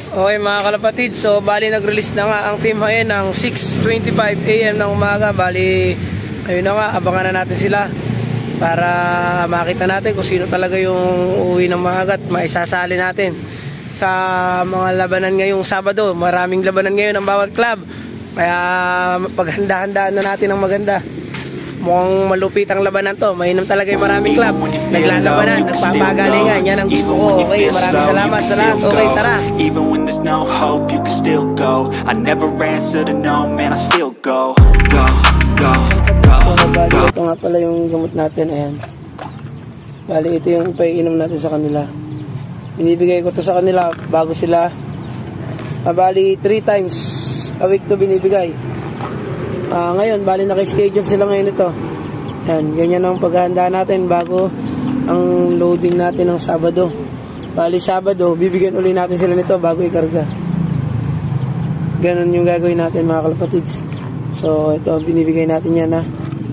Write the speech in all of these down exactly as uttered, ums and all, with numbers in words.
Okay mga kalapatid, so bali nag-release na nga ang Team Hayen ng six twenty-five A M ng umaga. Bali, ayun na nga, abangan na natin sila para makita natin kung sino talaga yung uuwi ng maaga at maisasali natin sa mga labanan ngayong Sabado. Maraming labanan ngayon ng bawat club, kaya paghanda-handaan na natin ng maganda. Mukhang malupit ang labanan to. Mainam talaga yung maraming club naglalabanan, nagpapagalingan. Yan ang gusto ko. Okay, maraming salamat sa lahat. Okay, tara. Even when there's no hope, you can still go. I never answer to no, man, I still go. Go, go, go, go. Ito nga pala yung gamot natin. Ayan. Bali, ito yung paiinom natin sa kanila. Binibigay ko to sa kanila bago sila. Bali, three times a week to binibigay. Uh, ngayon, bali naka-schedule sila ngayon ito. Yan, ganyan ang paghahanda natin bago ang loading natin ng Sabado. Bali Sabado, bibigyan uli natin sila nito bago ikarga. Ganon yung gagawin natin mga kalapatids. So, ito, binibigay natin yan ha.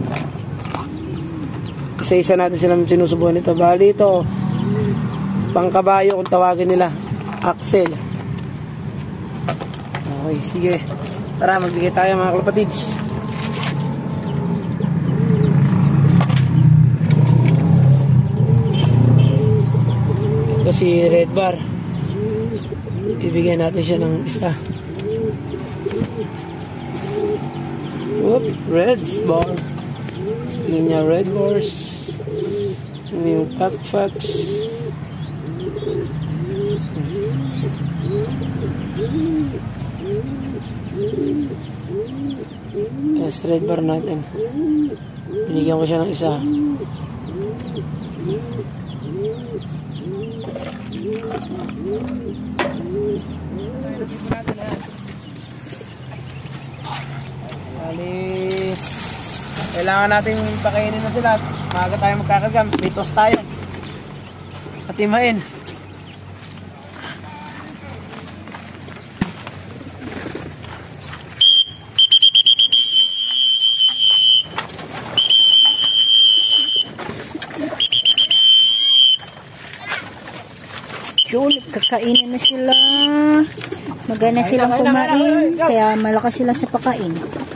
Isa-isa natin silang sinusubuhan ito. Bali ito, pangkabayo kung tawagin nila, Axel. Okay, sige. Tara, magbigay tayo mga kalapatids. Ito si Red Bar. Ibigyan natin siya ng isa. Whoop, Reds Bar. Tingnan niya, Red Bars. Tingnan yung Pack Facts. Ayan sa Red Bar natin. Binigyan ko siya ng isa. Bali, kailangan natin pakainin na sila. Maaga tayo magkakagam. May toast tayo sa Team Hayen. Yun, kakainin na sila. Magana silang kumain, kaya malakas sila sa pagkain.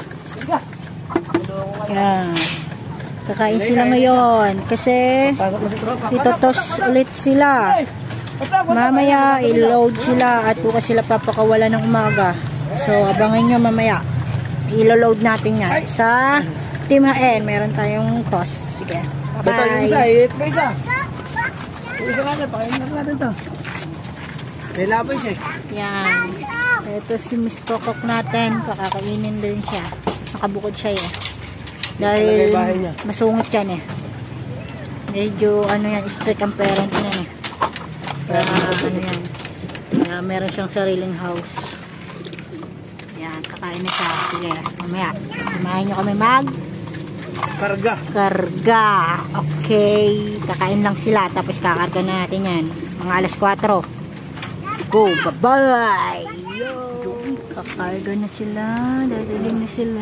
Yan. Kakain sila ngayon kasi itotos ulit sila. Mamaya i-load sila at bukas sila papakawala ng umaga. So abangan nyo mamaya. I-load natin yan sa Team Hayen. Meron tayong toss. Sige. Bye. Isa natin, pakainin natin ito. May laban siya. Yan. Ito si Miss Kokok natin. Pakakainin din siya. Nakabukod siya eh. Dahil masungit yan eh. Medyo ano yan, strict ang parents yan eh. Kaya ano yan. Kaya meron siyang sariling house. Yan, kakain na siya. Sige, mamaya. Samahin nyo kami mag Karga. Karga. Okay. Kakain lang sila. Tapos kakarga na natin yan. Mga alas kwatro. Go. Bye-bye. Yo. Kakarga na sila. Dadaling na sila.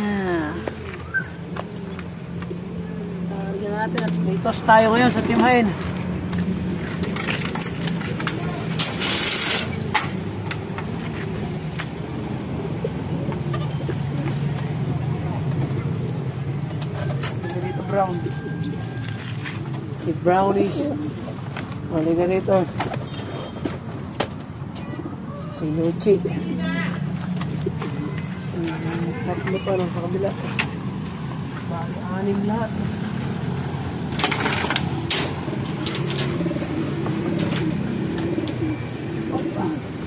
Karga natin. At may toast tayo ngayon sa Team Hayen. Brown. Si Brownies. Mali ka rito. Pinuchi. Tatlo pa lang sa kabila. Bali, anim lahat. Opa.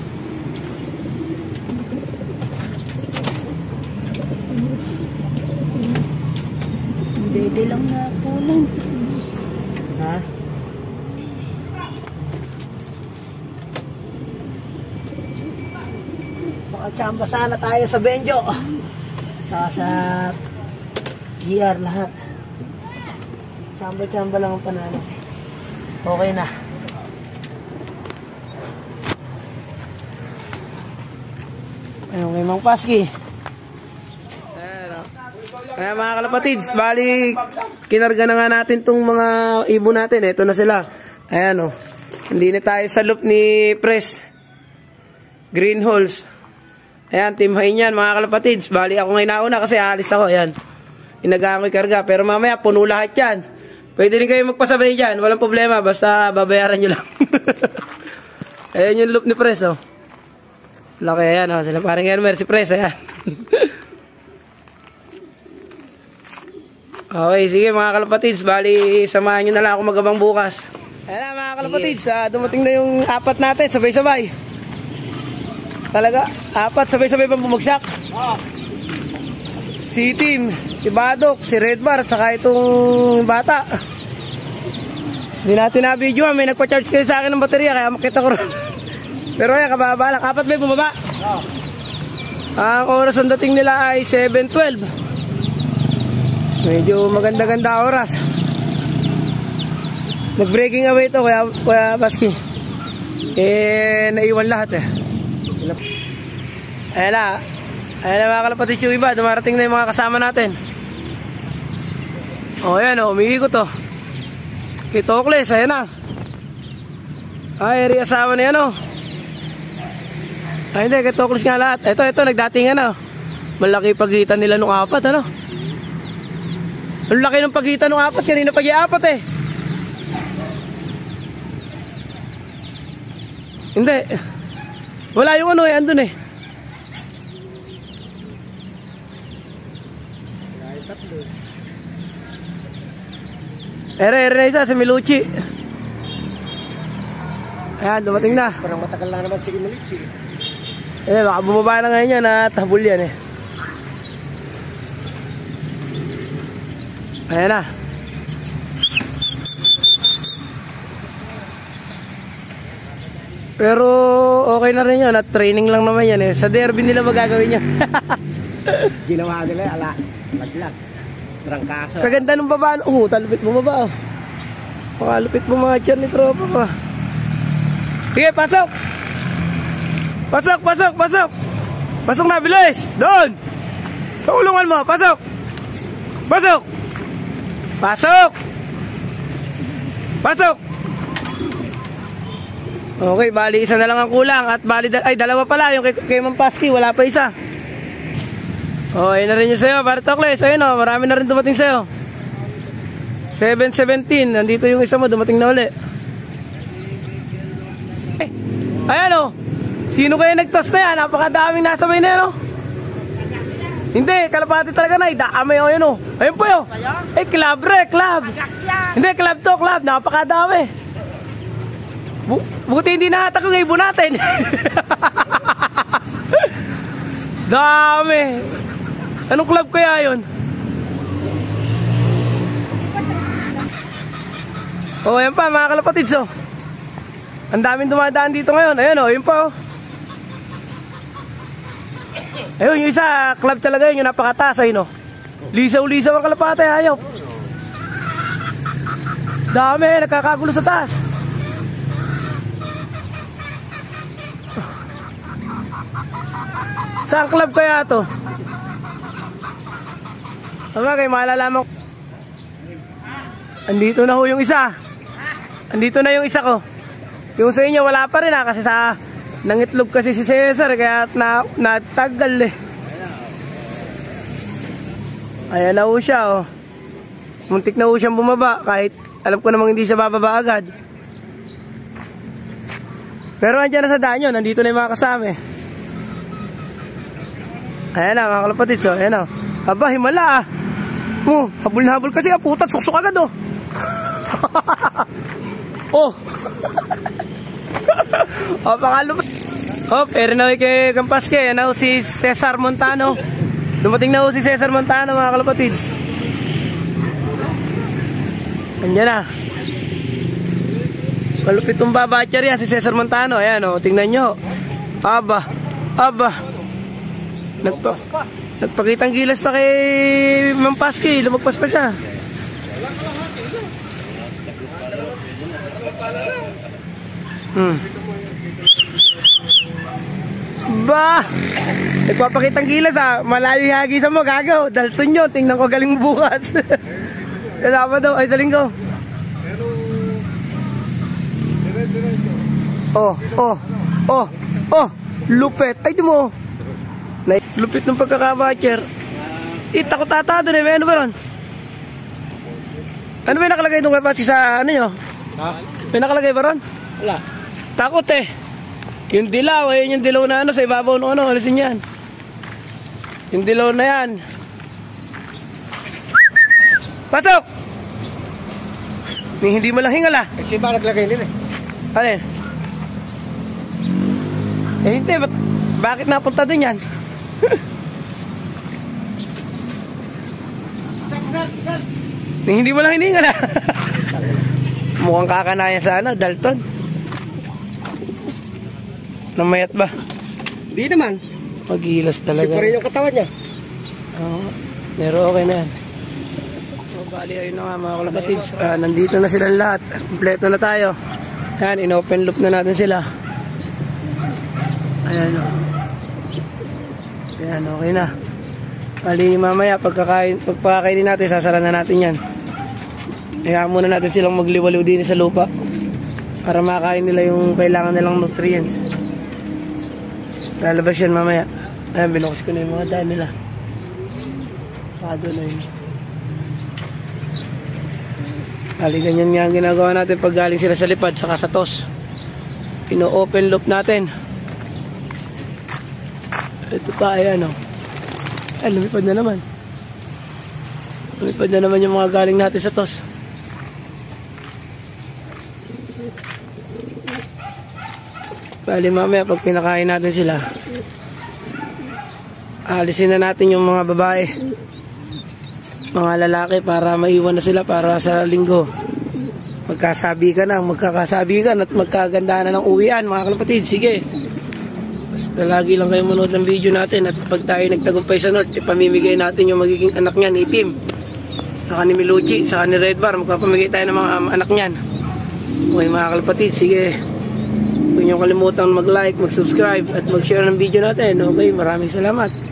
Dede lang na tulang. Ha? Makachamba sana tayo sa Benjo. Saka sa G R lahat. Chamba-chamba lang ang panalo. Okay na. Ayun kay Mang Paski. Kaya mga kalapatids, bali kinarga na nga natin tong mga ibon natin. Ito na sila. Ayan o. Oh. Hindi na tayo sa loop ni Pres. green holes. Ayan, team high niyan mga kalapatids. Bali ako ngayon nauna kasi aalis ako. Ayan. Inagaan ko yung karga. Pero mamaya puno lahat yan. Pwede rin kayo magpasabay dyan. Walang problema. Basta babayaran nyo lang. Ayan yung loop ni Pres. Oh. Laki ayan. Oh. Sila parang Elmer si Pres. Ayan. Okay, sige mga kalapatids. Bali samahan nyo na lang ako magabang bukas. Ayan na mga kalapatids. Ah, dumating na yung apat natin. Sabay-sabay. Talaga, apat sabay-sabay pang bumagsak. Oh. Si Tim, si Badok, si Redbar, saka itong bata. Hindi natin na-video, may nagpa-charge kayo sa akin ng baterya, kaya makita ko rin. Pero ayan, kababa lang. Apat may bumaba. Oh. Ang oras ang dating nila ay seven twelve. Medyo maganda-ganda oras. Nag-breaking away ito, kaya, kaya Baski. Eh, naiwan lahat eh. Ayan na. Ayan na mga kalapatids yung iba. Dumarating na yung mga kasama natin. O ayan o. Umiikot o. Kay Tokles. Ayan na. Ay, eri asawa na yan o. Ay hindi. Kay Tokles nga lahat. Ito, ito. Nagdatingan o. Malaki pagitan nila nung apat. Ano? Ang laki ng pagitan nung apat. Kanina pag-iapat eh. Hindi. Wala yung ano eh, andun eh. Ere, ere na isa, si Milucci. Ayan, dumating na. Parang matagal na naman si Milucci. Eh, baka bumaba na ngayon yan at habol yan eh. Ayan na. Pero okay na rin yun at training lang naman yan eh. Sa derby nila magagawin yan. Ginawa nila, ala, laglag. Trangkaso. Kaganda ng baba. Oo, uh, talupit bumaba oh. Makalupit mo mga tiyan ni tropa pa. Sige, pasok! Pasok, pasok, pasok! Pasok na, bilis! Doon! Sa ulungan mo, pasok! Pasok! Pasok! Pasok! Okay, bali isa na lang ang kulang at bali dal ay dalawa pala yung kay, kay Mampaski, wala pa isa. Oh, ayun na rin yung sayo, para Tokles. Ayun oh, marami na rin dumating sayo. seven seventeen, nandito yung isa mo, dumating na uli. Eh, ayan oh, sino kaya nagtos na yan? Napakadaming nasabay na yan oh. Hindi, kalapati talaga na, idamay oh yun oh. Ayun po yun. Eh, club re, club. Hindi, club to, club, napakadami. Bu buti hindi nahatak yung ibon natin. Dami. Anong club kaya yun? O, oh, ayan pa mga kalapatids oh. Ang daming dumadaan dito ngayon. Ayan o, oh, yun pa oh. Ayun, yung isa club talaga yun, yung napakataas ayun oh. Lisaw-lisaw ang kalapate, ayaw. Dami, nagkakagulo sa taas. Saan club kaya to? Tama kayo, malalaman ko. Andito na ho yung isa. Andito na yung isa ko. Yung sa inyo wala pa rin ha, kasi sa nangitlog kasi si Cesar kaya na, natagal eh. Ayan na ho siya oh. Muntik na ho siyang bumaba kahit alam ko namang hindi siya bababa agad. Pero andyan na sa daan yun, nandito na yung mga kasama eh. Ayan na mga kalapatids oh, ayan na. Aba, himala ah. Oh, habol na habol kasi ah, putat, suksok agad oh. Oh. Oh, pangalupit. Oh, pero na kay Kampaske, ayan na si Cesar Montano. Dumating na ho si Cesar Montano mga kalapatids. Andyan na. Malupit yung babatcher yan si Cesar Montano. Ayan o, oh, tingnan nyo. Aba, aba. Nagpa Nagpakitang gilas pa kay Mampaski. Lumagpas pa siya. Hmm. Ba! Nagpapakitang gilas ah. Malayo yung hagisan mo, gago. Dalton nyo. Tingnan ko galing bukas. Kasama daw. Ay, sa linggo. Oh, oh, oh, oh. Lupit. Ay, di mo. Lupit ng pagkakabatcher. Eh, takot ata doon eh. May ano ba ron? Ano ba yung nakalagay doon kay sa ano nyo? Ha? May nakalagay ba ron? Wala. Takot eh. Yung dilaw, ayun yung dilaw na ano sa ibabaw ng ano. Alisin yan. Yung dilaw na yan. Pasok! Ni hindi mo lang hingal ah. Kasi ba naglagay nila eh? Alin? Eh hindi, ba't, bakit napunta din yan? Ni hindi mo lang hiningal ah. Mukhang kakanayan sa ano, Dalton. Namayat ba? Hindi naman. Paghilas talaga. Kasi pa rin yung katawan niya. Oo. Pero okay na yan. So, bali ayun na nga mga kalapatids. Ah, nandito na sila lahat. Kompleto na tayo. Ayan, in-open loop na natin sila. Ayan o. Ayan, okay na. Bali mamaya, pagkakain, pagpakainin natin, sasara na natin yan. Kaya muna natin silang magliwaliw din sa lupa. Para makain nila yung kailangan nilang nutrients. Lalabas yan mamaya. Ayan, binukas ko na yung mga daan nila. Sado na yun. Bali, ganyan nga ang ginagawa natin pag galing sila sa lipad, saka sa tos. Ino-open loop natin. Ito pa, ayan o. Ay, lumipad na naman. Lumipad na naman yung mga galing natin sa tos. Bali, mamaya pag pinakain natin sila, alisin na natin yung mga babae, mga lalaki, para maiwan na sila para sa linggo. Magkasabi ka na, magkakasabi ka at magkaganda na ng uwian, mga kalapatid. Sige, basta lagi lang kayo manood ng video natin. At pag tayo nagtagumpay sa North, ipamimigay natin yung magiging anak niyan, itim, saka ni Miluchi, saka ni Red Bar. Magpapamigay tayo ng mga anak niyan. Okay mga kalapatid, sige, huwag niyong kalimutan mag-like, mag-subscribe at mag-share ng video natin. Okay, maraming salamat.